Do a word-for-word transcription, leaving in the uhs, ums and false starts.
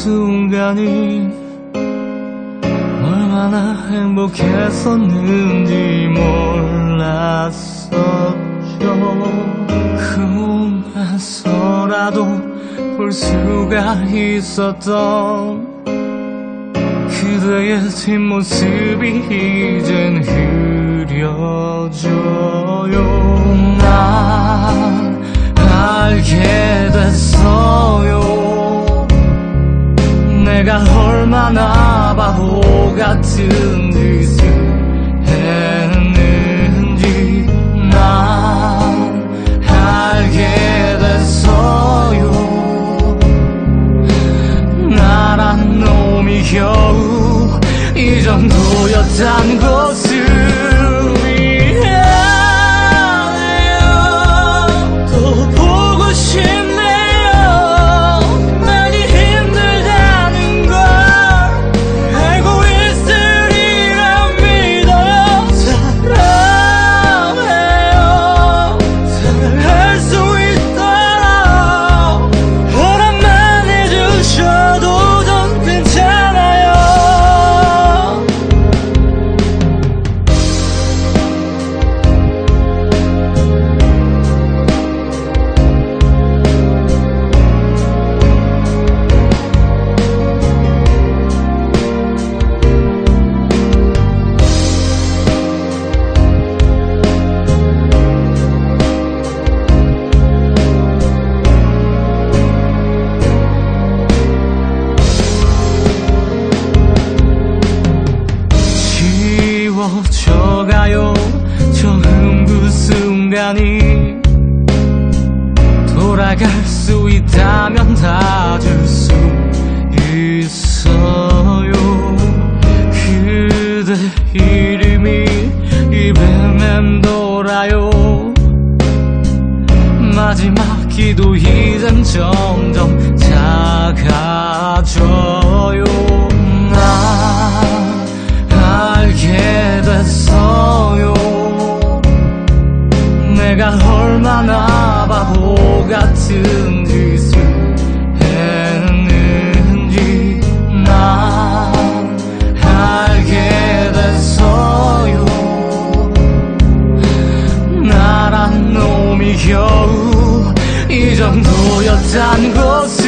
순간이 얼마나 행복했었는지 몰랐었죠. 꿈에서라도 볼 수가 있었던 그대의 뒷모습이 이젠 흐려져요. 난 알게 됐어요. 내가 얼마나 바보 같은 짓을 했는지. 난 알게 됐어요. 나란 놈이 겨우 이 정도였단 것을. 지워져가요 처음 그 순간이. 돌아갈 수 있다면 다 줄 수 있어요. 그대 이름이 입에 맴돌아요. 마지막 기도 이젠 점점 작아져요. 난 알게 됐어요. 내가 얼마나 바보 같은 짓을 했는지. 난 알게 됐어요. 나란 놈이 겨우 이 정도였단 것을.